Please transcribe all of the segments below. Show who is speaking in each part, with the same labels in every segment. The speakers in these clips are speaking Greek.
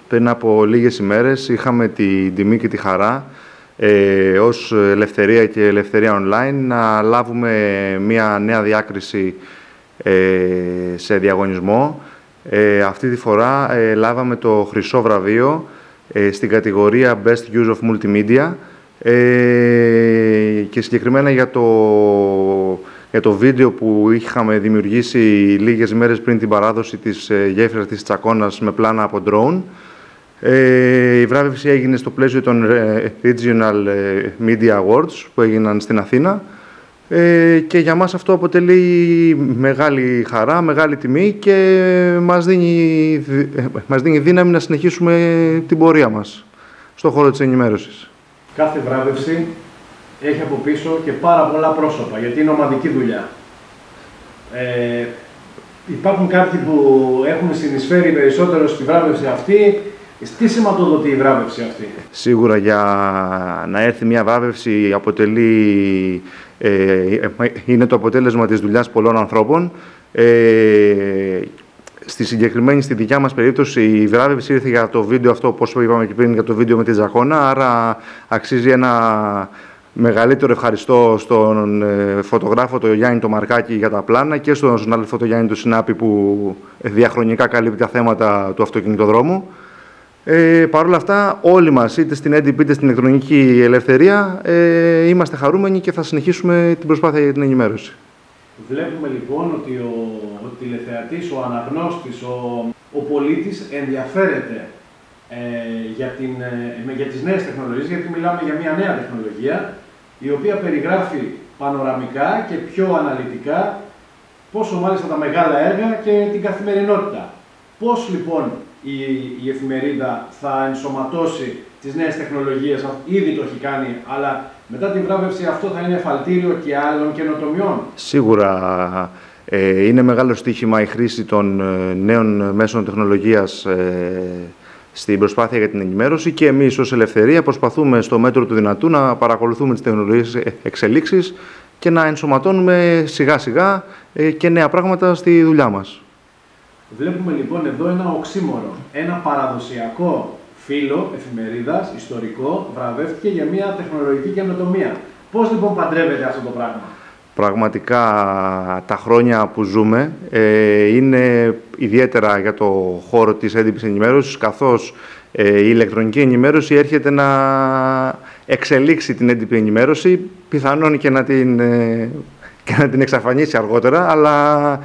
Speaker 1: πριν από λίγες ημέρες είχαμε την τιμή και τη χαρά ως Ελευθερία και Ελευθερία Online να λάβουμε μια νέα διάκριση σε διαγωνισμό. Αυτή τη φορά λάβαμε το χρυσό βραβείο στην κατηγορία Best Use of Multimedia και συγκεκριμένα για το βίντεο που είχαμε δημιουργήσει λίγες μέρες πριν την παράδοση της γέφυρας της Τσακώνας με πλάνα από drone. Η βράβευση έγινε στο πλαίσιο των Regional Media Awards που έγιναν στην Αθήνα και για μας αυτό αποτελεί μεγάλη χαρά, μεγάλη τιμή και μας δίνει δύναμη να συνεχίσουμε την πορεία μας στον χώρο της ενημέρωσης.
Speaker 2: Κάθε βράβευση έχει από πίσω και πάρα πολλά πρόσωπα, γιατί είναι ομαδική δουλειά. Υπάρχουν κάποιοι που έχουν συνεισφέρει περισσότερο στη βράβευση αυτή. Τι σηματοδοτεί η βράβευση αυτή? Σίγουρα
Speaker 1: για να έρθει μια βράβευση είναι το αποτέλεσμα της δουλειάς πολλών ανθρώπων. Στη δικιά μας περίπτωση η βράβευση ήρθε για το βίντεο αυτό, όπως είπαμε και πριν, για το βίντεο με τη Τζακώνα, άρα αξίζει ένα μεγαλύτερο ευχαριστώ στον φωτογράφο τον Γιάννη το Μαρκάκη για τα πλάνα και στον συνάδελφο τον Γιάννη το Συνάπη που διαχρονικά καλύπτει τα θέματα του αυτοκινητοδρόμου. Παρ' όλα αυτά, όλοι μας, είτε στην έντυπη είτε στην ηλεκτρονική ελευθερία, είμαστε χαρούμενοι και θα συνεχίσουμε την προσπάθεια για την ενημέρωση.
Speaker 2: Βλέπουμε λοιπόν ότι ο τηλεθεατής, ο αναγνώστης, ο πολίτης ενδιαφέρεται για τις νέες τεχνολογίες, γιατί μιλάμε για μια νέα τεχνολογία, η οποία περιγράφει πανοραμικά και πιο αναλυτικά πόσο μάλιστα τα μεγάλα έργα και την καθημερινότητα. Πώς λοιπόν η εφημερίδα θα ενσωματώσει τις νέες τεχνολογίες, ήδη το έχει κάνει, αλλά μετά την βράβευση αυτό θα είναι εφαλτήριο και άλλων καινοτομιών?
Speaker 1: Σίγουρα είναι μεγάλο στοίχημα η χρήση των νέων μέσων τεχνολογίας στην προσπάθεια για την ενημέρωση και εμείς ως Ελευθερία προσπαθούμε στο μέτρο του δυνατού να παρακολουθούμε τις τεχνολογίες εξελίξεις και να ενσωματώνουμε σιγά σιγά και νέα πράγματα στη δουλειά μας.
Speaker 2: Βλέπουμε λοιπόν εδώ ένα οξύμορο. Ένα παραδοσιακό φύλλο εφημερίδας, ιστορικό, βραβεύτηκε για μια τεχνολογική καινοτομία. Πώς λοιπόν παντρεύεται αυτό το πράγμα?
Speaker 1: Πραγματικά τα χρόνια που ζούμε είναι ιδιαίτερα για το χώρο της έντυπης ενημέρωσης, καθώς η ηλεκτρονική ενημέρωση έρχεται να εξελίξει την έντυπη ενημέρωση, πιθανόν και να την εξαφανίσει αργότερα, αλλά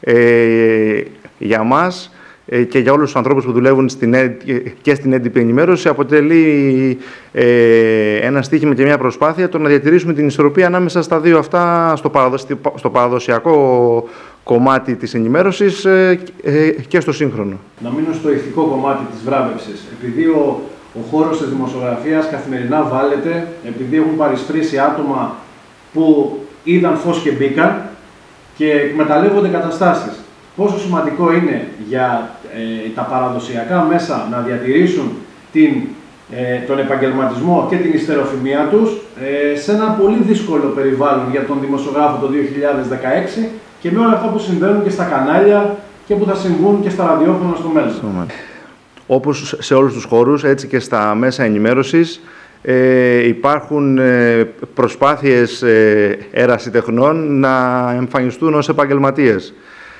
Speaker 1: για μας και για όλους τους ανθρώπους που δουλεύουν και στην έντυπη ενημέρωση αποτελεί ένα στοίχημα και μια προσπάθεια το να διατηρήσουμε την ισορροπία ανάμεσα στα δύο αυτά, στο παραδοσιακό κομμάτι της ενημέρωσης και στο σύγχρονο.
Speaker 2: Να μείνω στο ηθικό κομμάτι της βράβευσης. Επειδή ο χώρος της δημοσιογραφίας καθημερινά βάλεται, επειδή έχουν παρισφρήσει άτομα που είδαν φως και μπήκαν και εκμεταλλεύονται καταστάσεις. Πόσο σημαντικό είναι για τα παραδοσιακά μέσα να διατηρήσουν τον επαγγελματισμό και την ιστεροφημία τους σε ένα πολύ δύσκολο περιβάλλον για τον δημοσιογράφο το 2016 και με όλα αυτά που συμβαίνουν και στα κανάλια και που θα συμβούν και στα ραδιόφωνα στο μέλλον.
Speaker 1: Όπως σε όλους τους χώρους, έτσι και στα μέσα ενημέρωσης, υπάρχουν προσπάθειες ερασιτεχνών να εμφανιστούν ως επαγγελματίες.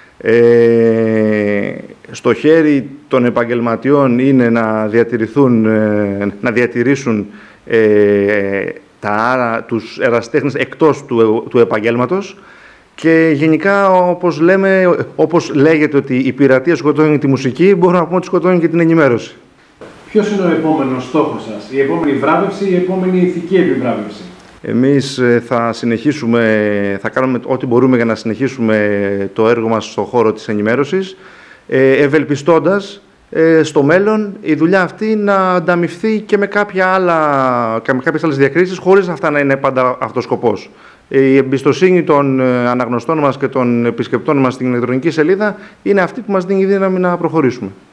Speaker 1: Στο χέρι των επαγγελματιών είναι να διατηρήσουν τους ερασιτέχνες εκτός του επαγγέλματος και γενικά, όπως λέγεται ότι η πειρατεία σκοτώνει τη μουσική, μπορούμε να πούμε ότι σκοτώνει και την ενημέρωση.
Speaker 2: Ποιος είναι ο επόμενος στόχος σας, η επόμενη βράβευση, η επόμενη ηθική επιβράβευση?
Speaker 1: Εμείς θα κάνουμε ό,τι μπορούμε για να συνεχίσουμε το έργο μας στον χώρο της ενημέρωσης, ευελπιστώντας στο μέλλον η δουλειά αυτή να ανταμοιφθεί και με κάποιες άλλες διακρίσεις, χωρίς αυτά να είναι πάντα αυτός σκοπός. Η εμπιστοσύνη των αναγνωστών μας και των επισκεπτών μας στην ηλεκτρονική σελίδα είναι αυτή που μας δίνει δύναμη να προχωρήσουμε.